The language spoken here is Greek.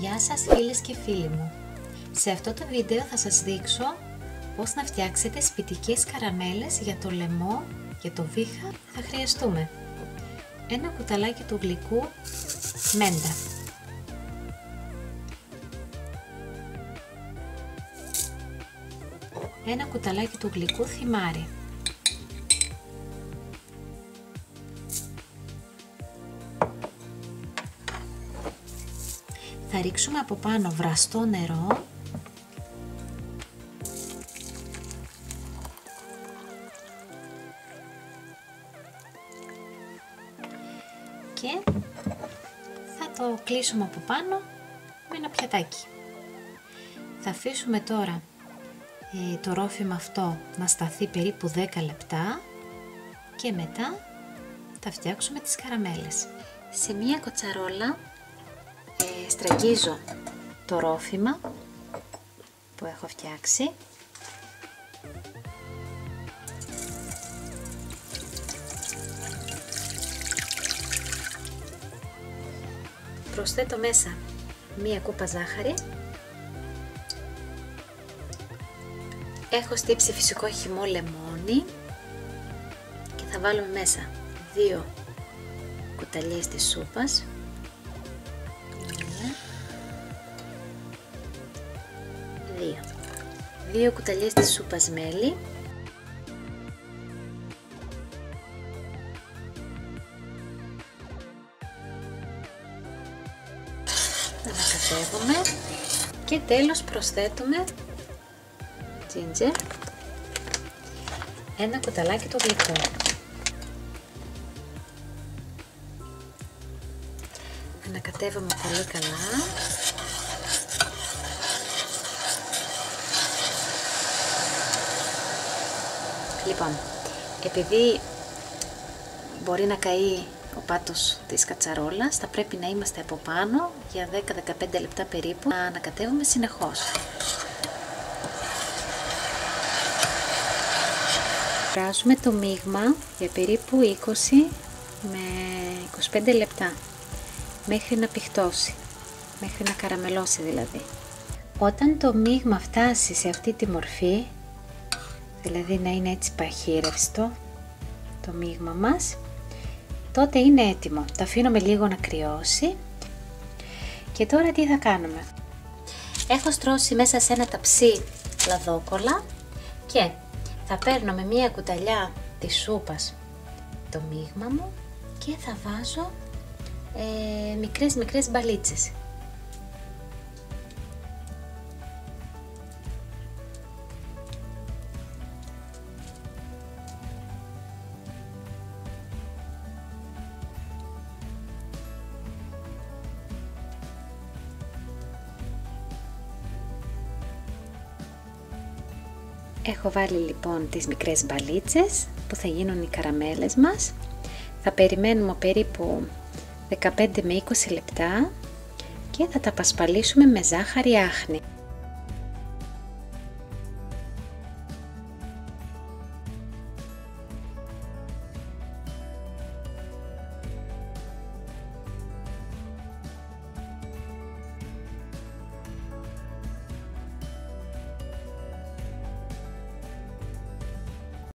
Γεια σας φίλες και φίλοι μου. Σε αυτό το βίντεο θα σας δείξω πώς να φτιάξετε σπιτικές καραμέλες για το λαιμό, για το βήχα. Θα χρειαστούμε ένα κουταλάκι του γλυκού μέντα, ένα κουταλάκι του γλυκού θυμάρι, θα ρίξουμε από πάνω βραστό νερό και θα το κλείσουμε από πάνω με ένα πιατάκι. Θα αφήσουμε τώρα το ρόφημα αυτό να σταθεί περίπου 10 λεπτά και μετά θα φτιάξουμε τις καραμέλες. Σε μία κοτσαρόλα στραγγίζω το ρόφημα που έχω φτιάξει . Προσθέτω μέσα μία κούπα ζάχαρη. Έχω στύψει φυσικό χυμό λεμόνι και θα βάλουμε μέσα 2 κουταλιές της σούπας. 2 κουταλιές της σούπας μέλι, ανακατεύουμε και τέλος προσθέτουμε ginger, ένα κουταλάκι του γλυκού. Ανακατεύουμε πολύ καλά. Λοιπόν, επειδή μπορεί να καεί ο πάτος της κατσαρόλας, θα πρέπει να είμαστε από πάνω για 10-15 λεπτά περίπου, να ανακατεύουμε συνεχώς. Βράζουμε το μείγμα για περίπου 20 με 25 λεπτά, μέχρι να πηχτώσει, μέχρι να καραμελώσει δηλαδή. Όταν το μείγμα φτάσει σε αυτή τη μορφή, δηλαδή να είναι έτσι παχύρευστο το μείγμα μας, τότε είναι έτοιμο. Το αφήνουμε λίγο να κρυώσει και τώρα τι θα κάνουμε. Έχω στρώσει μέσα σε ένα ταψί λαδόκολλα και θα παίρνω με μία κουταλιά της σούπας το μείγμα μου και θα βάζω μικρές μπαλίτσες. Έχω βάλει λοιπόν τις μικρές μπαλίτσες που θα γίνουν οι καραμέλες μας. Θα περιμένουμε περίπου 15 με 20 λεπτά και θα τα πασπαλίσουμε με ζάχαρη άχνη.